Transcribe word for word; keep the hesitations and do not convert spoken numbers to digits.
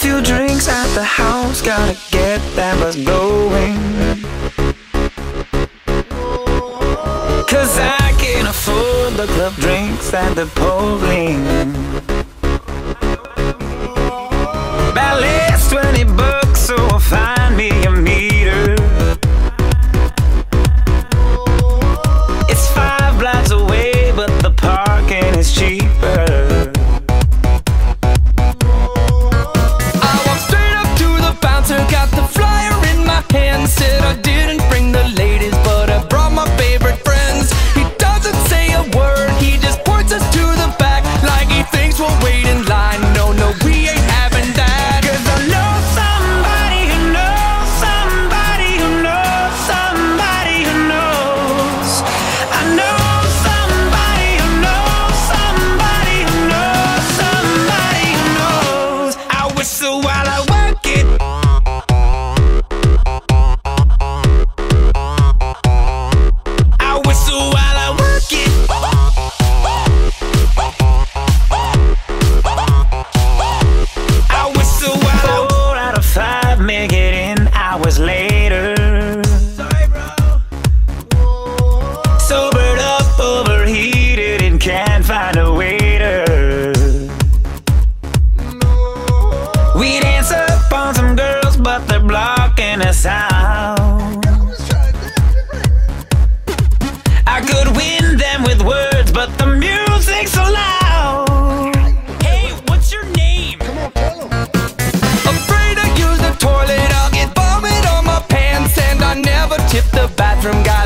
few drinks at the house, gotta get that buzz going. Cause I can't afford the club drinks at the polling. Ballet's twenty bucks, so I'll find me a meter. It's five blocks away, but the parking is cheaper. I walked straight up to the bouncer, got the flyer in my hand. Said I didn't bring the ladies, but I brought my favorite friends. He doesn't say a word, he just points us to the back, like he thinks we'll wait in line. No, no, we ain't having that. Cause I know somebody who knows somebody who knows somebody who knows. I know somebody who knows somebody who knows somebody who knows. I whistle while I work it. I whistle while I work it. I whistle while I four out of five make it in hours later. Sorry, bro. Sobered up, overheated, and can't find a waiter. We dance up on some girls, but they're blocking us out. I could win them with words, but the music's so loud. Hey, what's your name? Afraid to use the toilet, I'll get vomit on my pants. And I never tip the bathroom guy.